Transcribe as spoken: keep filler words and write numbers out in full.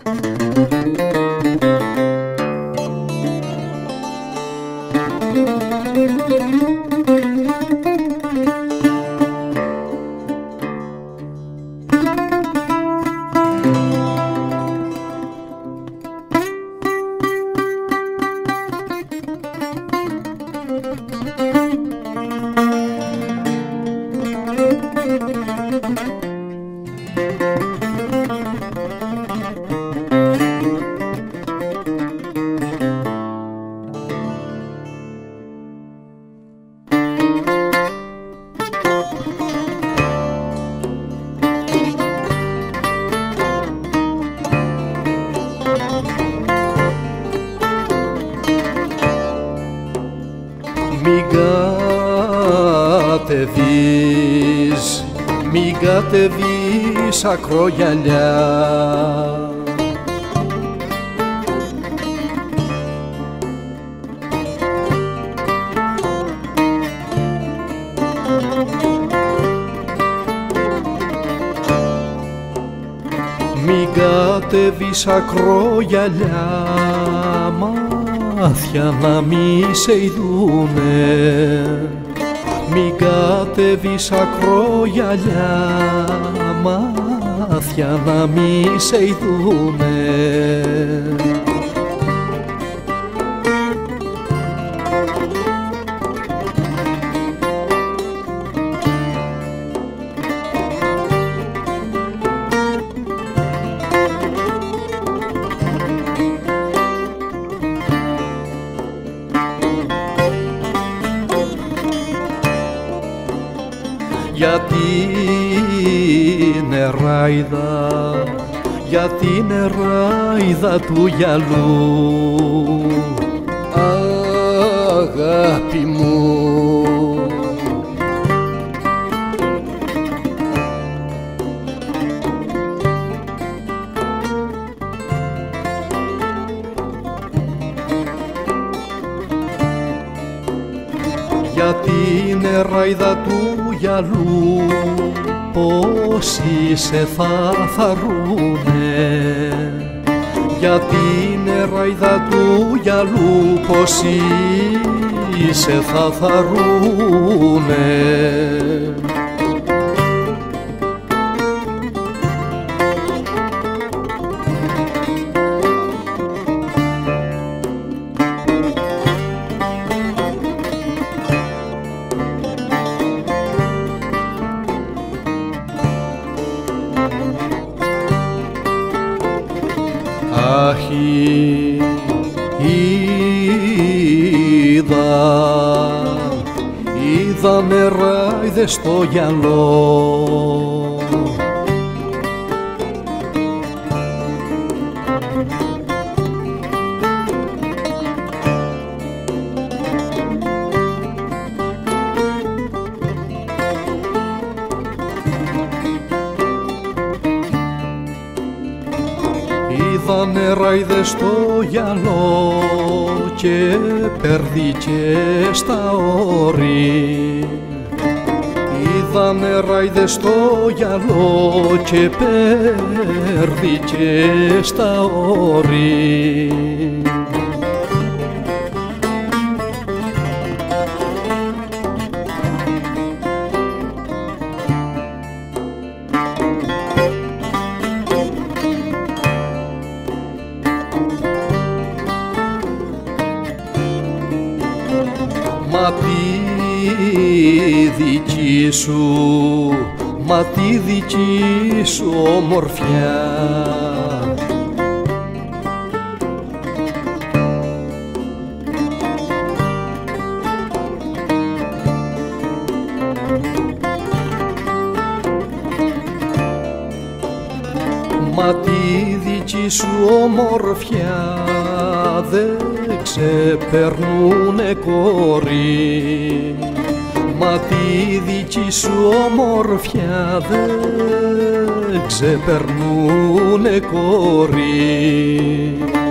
Μην κατεβείς, μην κατεβείς ακρογιαλιά. Μην κατεβείς ακρογιαλιά, μάτια να μη σε ειδούνε. Μην κατεβείς ακρογιαλιά, μάτια να μη σε ειδούνε. Γιατί είναι ράιδα, γιατί είναι ράιδα του γυαλού, αγάπη μου. Γιατί είναι ράιδα του γυαλού, πόσοι σε θα θαρρούνε. Γιατί είναι ράιδα του γυαλού, πόσοι σε θα θαρρούνε. Αχ, είδα, είδα νεράιδες στο γυαλό. Είδα νεράιδες στο γυαλό και περδίκες στα όρη. Είδα νεράιδες στο γυαλό και περδίκες στα όρη. Μα τη δική σου, μα τη δική σου ομορφιά. Μα τη δική σου ομορφιά δεν ξεπερνούνε κόρη. Μα τη δική σου ομορφιά δεν ξεπερνούνε κόρη.